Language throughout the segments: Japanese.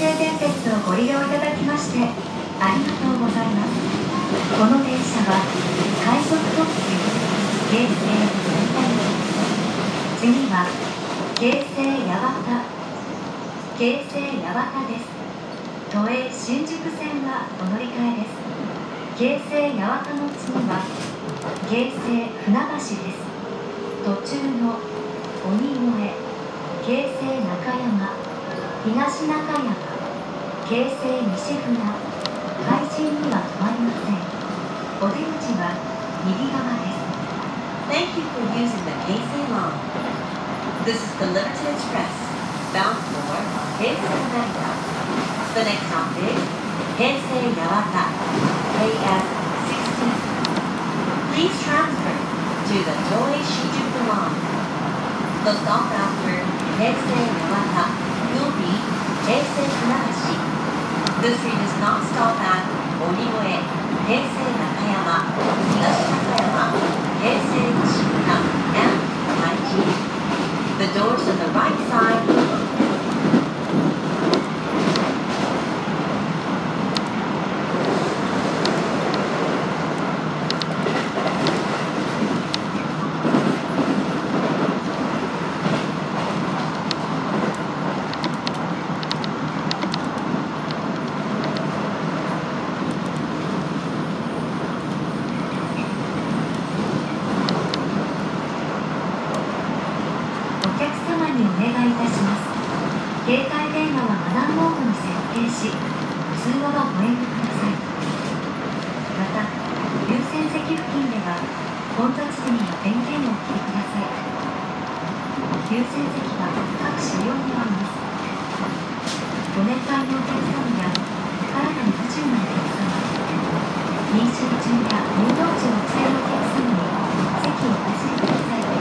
電鉄をご利用いただきましてありがとうございます。この電車は快速特急京成成田行き、次は京成八幡、京成八幡です。都営新宿線はお乗り換えです。京成八幡の次は京成船橋です。途中の鬼越、京成中山、東中山、京成西船、海神には止まりません。お出口は右側です。 Thank you for using the Keisei line. This is the Limited Express, bound for Keisei Narita. The next stop is Keisei Yawata, KS16. Please transfer to the Toei Shinjuku line. The stop after Keisei Yawata will be Keisei Funabashi. This train does not stop at Oniue, Keisei Nakayama, Higashi Nakayama, Keisei Nishimura, and Maiji. The doors on the right side will open. 携帯電話はマナーモードに設定し、通話はご遠慮ください。また、優先席付近では混雑時には電源をお切りください。優先席は各車両にあります。ご年配のお客様や体に不自由なお客様、妊娠中や乳幼児をお連れのお客様に席をお譲りください。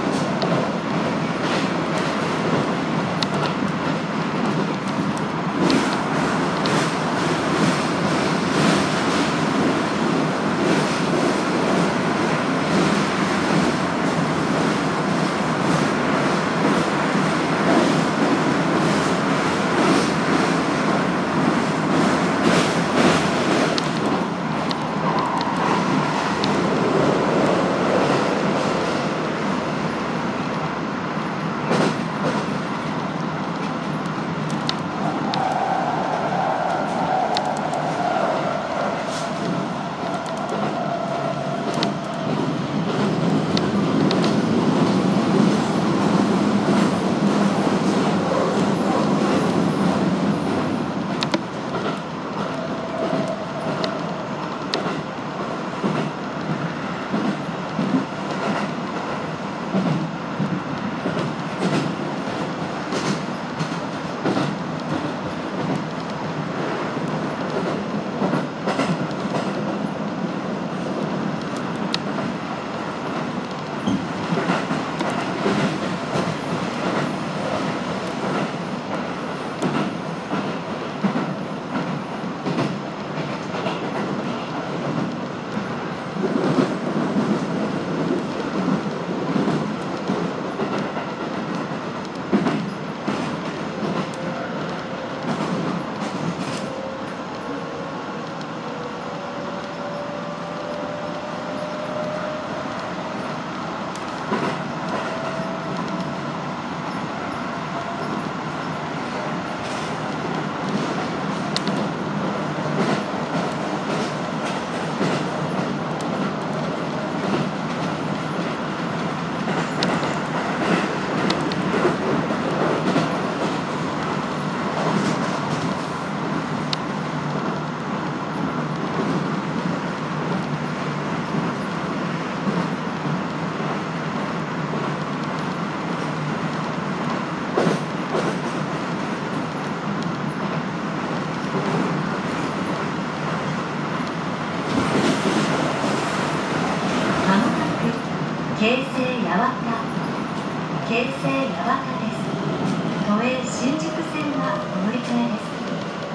京成八幡、京成八幡です。都営新宿線はお乗り換えです。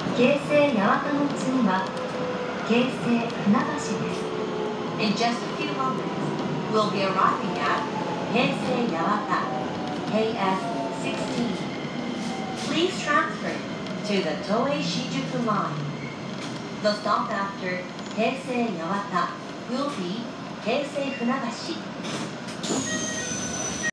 京成八幡の次は京成船橋です。 In just a few moments, we'll be arriving at Keisei Yawata, KS16. Please transfer to the Toei Shinjuku Line. The stop after Heisei Yawata will be Heisei Funabashi.